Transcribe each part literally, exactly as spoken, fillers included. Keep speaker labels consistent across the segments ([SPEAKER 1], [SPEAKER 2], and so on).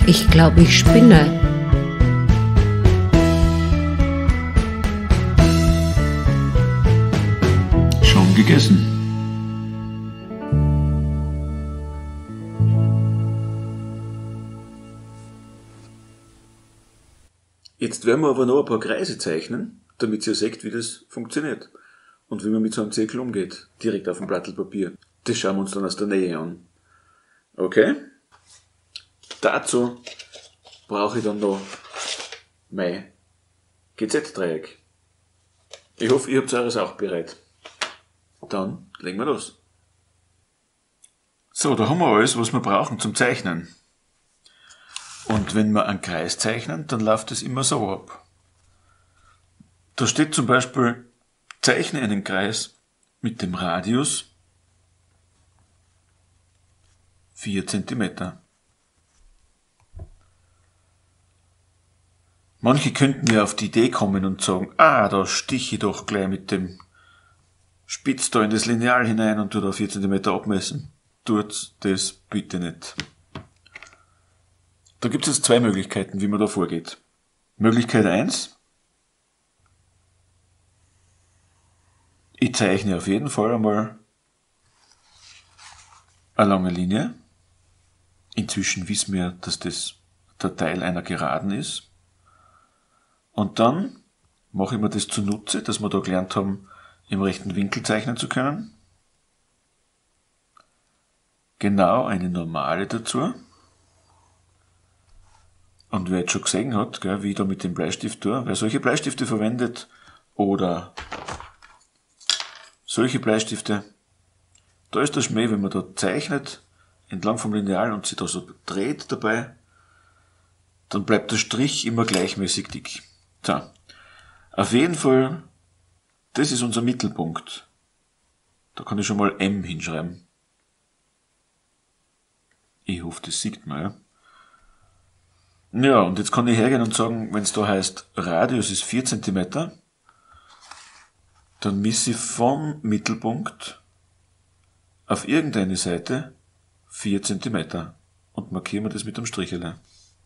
[SPEAKER 1] Ich glaube, ich spinne.
[SPEAKER 2] Schon gegessen.
[SPEAKER 3] Jetzt werden wir aber noch ein paar Kreise zeichnen, damit ihr seht, wie das funktioniert. Und wie man mit so einem Zirkel umgeht. Direkt auf dem Blatt Papier. Das schauen wir uns dann aus der Nähe an. Okay? Dazu brauche ich dann noch mein G Z-Dreieck. Ich hoffe, ihr habt eures auch bereit. Dann legen wir los. So, da haben wir alles, was wir brauchen zum Zeichnen. Und wenn wir einen Kreis zeichnen, dann läuft es immer so ab. Da steht zum Beispiel, zeichne einen Kreis mit dem Radius vier Zentimeter. Manche könnten ja auf die Idee kommen und sagen, ah, da stiche ich doch gleich mit dem Spitz da in das Lineal hinein und tu da vier Zentimeter abmessen. Tut das bitte nicht. Da gibt es jetzt zwei Möglichkeiten, wie man da vorgeht. Möglichkeit eins: Ich zeichne auf jeden Fall einmal eine lange Linie. Inzwischen wissen wir, dass das der Teil einer Geraden ist. Und dann mache ich mir das zunutze, dass wir da gelernt haben, im rechten Winkel zeichnen zu können. Genau eine Normale dazu. Und wer jetzt schon gesehen hat, gell, wie ich da mit dem Bleistift tue, wer solche Bleistifte verwendet oder solche Bleistifte, da ist der Schmäh, wenn man da zeichnet, entlang vom Lineal und sich da so dreht dabei, dann bleibt der Strich immer gleichmäßig dick. So, auf jeden Fall, das ist unser Mittelpunkt. Da kann ich schon mal M hinschreiben. Ich hoffe, das sieht man, ja. Ja, und jetzt kann ich hergehen und sagen, wenn es da heißt, Radius ist vier Zentimeter, dann misse ich vom Mittelpunkt auf irgendeine Seite vier Zentimeter und markiere mir das mit dem Strichele.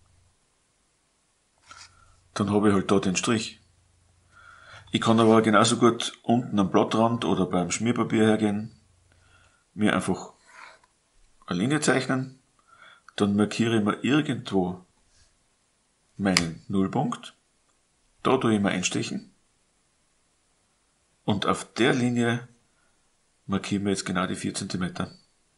[SPEAKER 3] Dann habe ich halt da den Strich. Ich kann aber genauso gut unten am Blattrand oder beim Schmierpapier hergehen, mir einfach eine Linie zeichnen, dann markiere ich mir irgendwo meinen Nullpunkt, da tue ich mir einstechen und auf der Linie markieren wir jetzt genau die vier Zentimeter.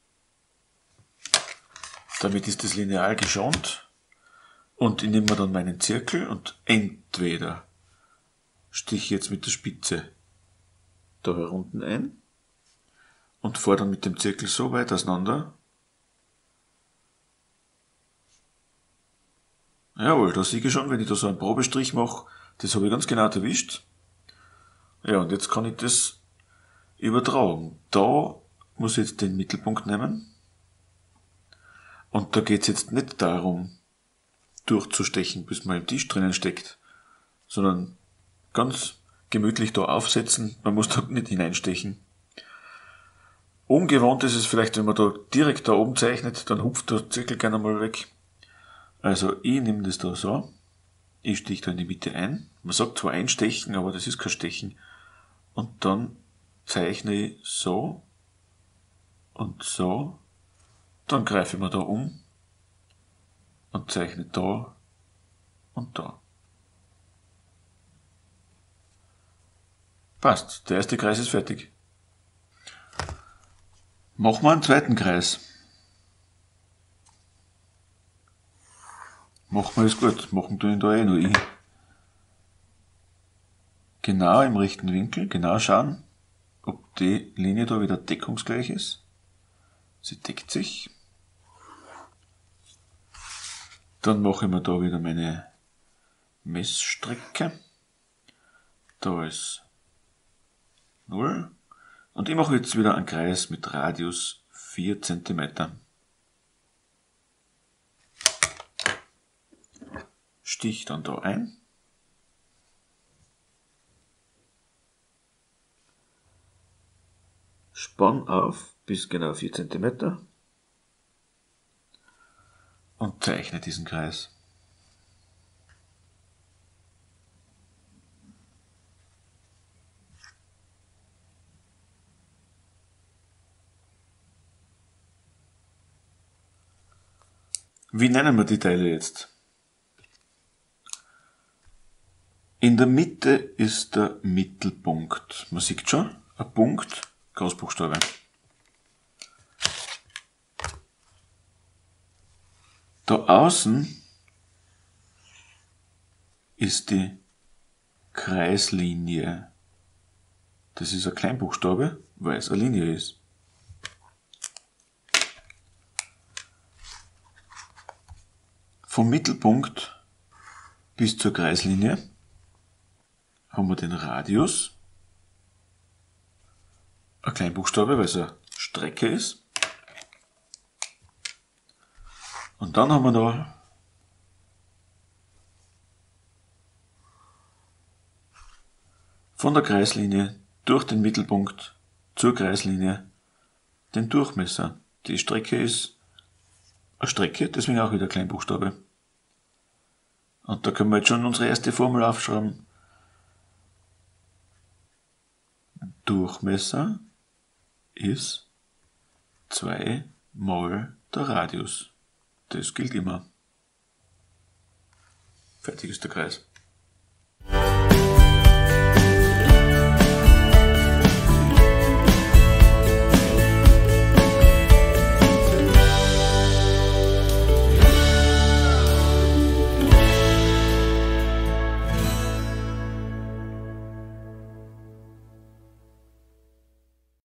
[SPEAKER 3] Damit ist das Lineal geschont und ich nehme mir dann meinen Zirkel und entweder stiche ich jetzt mit der Spitze da herunten ein und fahre dann mit dem Zirkel so weit auseinander. Jawohl, da sehe ich schon, wenn ich da so einen Probestrich mache, das habe ich ganz genau erwischt. Ja, und jetzt kann ich das übertragen. Da muss ich jetzt den Mittelpunkt nehmen. Und da geht es jetzt nicht darum, durchzustechen, bis man im Tisch drinnen steckt, sondern ganz gemütlich da aufsetzen. Man muss da nicht hineinstechen. Ungewohnt ist es vielleicht, wenn man da direkt da oben zeichnet, dann hupft der Zirkel gerne mal weg. Also ich nehme das da so, ich steche da in die Mitte ein. Man sagt zwar einstechen, aber das ist kein Stechen. Und dann zeichne ich so und so. Dann greife ich mir da um und zeichne da und da. Passt, der erste Kreis ist fertig. Machen wir einen zweiten Kreis. Machen wir es gut, machen tun ihn da eh nur ich. Genau im rechten Winkel, genau schauen, ob die Linie da wieder deckungsgleich ist. Sie deckt sich. Dann mache ich mir da wieder meine Messstrecke. Da ist null. Und ich mache jetzt wieder einen Kreis mit Radius vier Zentimeter. Stich dann da ein. Spann auf bis genau vier Zentimeter. und zeichne diesen Kreis. Wie nennen wir die Teile jetzt? In der Mitte ist der Mittelpunkt. Man sieht schon, ein Punkt, Großbuchstabe. Da außen ist die Kreislinie. Das ist ein Kleinbuchstabe, weil es eine Linie ist. Vom Mittelpunkt bis zur Kreislinie haben wir den Radius, ein Kleinbuchstabe, weil es eine Strecke ist. Und dann haben wir noch von der Kreislinie durch den Mittelpunkt zur Kreislinie den Durchmesser. Die Strecke ist eine Strecke, deswegen auch wieder Kleinbuchstabe. Und da können wir jetzt schon unsere erste Formel aufschreiben. Durchmesser ist zwei mal der Radius. Das gilt immer. Fertig ist der Kreis.